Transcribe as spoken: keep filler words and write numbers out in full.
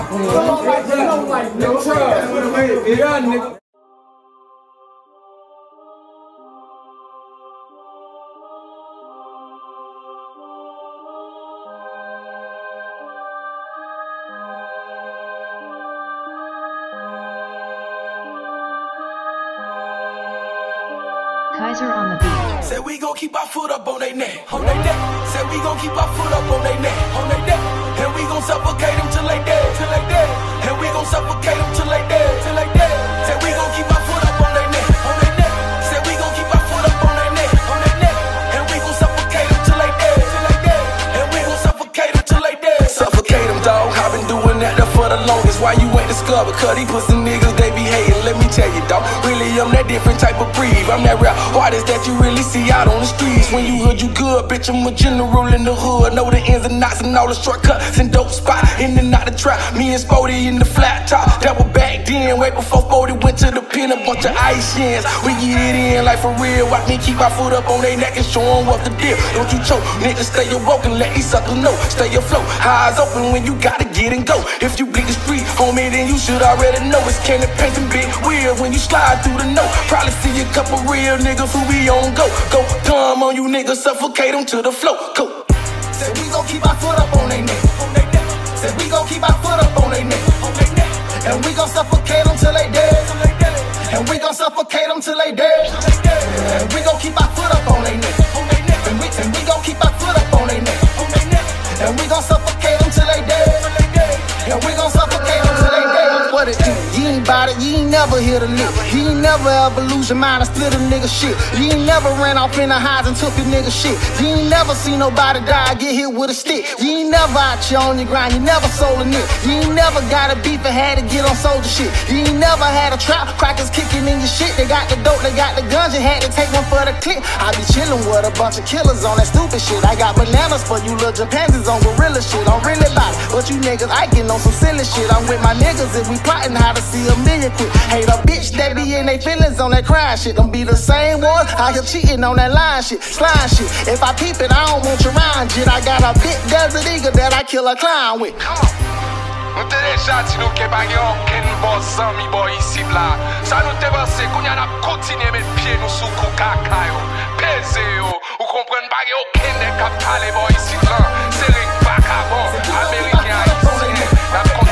Kaiser on the beat. Said we gon' keep our foot up on they neck, on they neck. Said we gon' keep our foot up on they neck, on they neck. And we gon' suffocate them till they dead, till they dead. And we gon' suffocate them till they dead, till they dead. Said we gon' keep our foot up on they neck, on they neck. Said we gon' keep our foot up on they neck, on they neck. And we gon' suffocate them till they dead, till they dead. And we gon' suffocate them till they dead. Suffocate them, dog. I've been doing that for the longest. Why you ain't discovered? Cause these pussy niggas, they be hating. Let me tell you, dog. Really, I'm that different type of breed. I'm that rap artist that you really see out on the streets. When you hood, you good, bitch. I'm a general in the hood. Know the ins and outs and all the shortcuts and dope spot. In and out the trap. Me and Spody in the flat top. That was back then, way before Spody went to the pen. A bunch of ice yens. We get it in like for real. Watch me keep my foot up on their neck and show them what the deal. Don't you choke, nigga. Stay awoke and let these suckers know. Stay afloat. Eyes open when you gotta get and go. If you bleed the street, homie, then you should already know it's candy paint and big wheel when you slide through the note. Probably see a couple real niggas who be on go. Go, come on you niggas, suffocate them to the floor. Go. Said we gon' keep our foot up on they neck, on they neck. Said we gon' keep our foot up on they neck, on they neck. And we gon' suffocate them till they dead, till they dead. And we gon' suffocate them till they dead, till they dead. And we gon' keep our foot up on they neck, on they neck. And we, and we gon' keep our foot up on they neck, on they neck. And we gon' suffocate them till they dead, till they dead. And we gon' suffocate them till they dead. What it do? You ain't bout it, you ain't never hit a lick. You ain't never ever lose your mind and split a nigga shit. You ain't never ran off in the highs and took a nigga shit. You ain't never seen nobody die, get hit with a stick. You ain't never out here on your grind, you never sold a nick. You ain't never got a beef and had to get on soldier shit. You ain't never had a trap, crackers kicking in your shit. They got the dope, they got the guns, you had to take one for the clip. I be chillin' with a bunch of killers on that stupid shit. I got bananas for you little chimpanzees on gorilla shit. I'm really about it, but you niggas Iking on some silly shit. I'm with my niggas and we plotting how to see a million quick. Hate a bitch that be in they feelings on that crying shit. Them be the same ones out here cheating on that line shit, slime shit. If I peep it, I don't want your mind shit. I got a big desert eagle that I kill a clown with. Come on. Non te lasciati non che bagno che non possa mi boy si bla. Sa non te passe con una continue met pied no su cacaio. Pese yo, ou comprendre bagay aucun des capitales boy si blanc. C'est rien pas bon. Américain ici.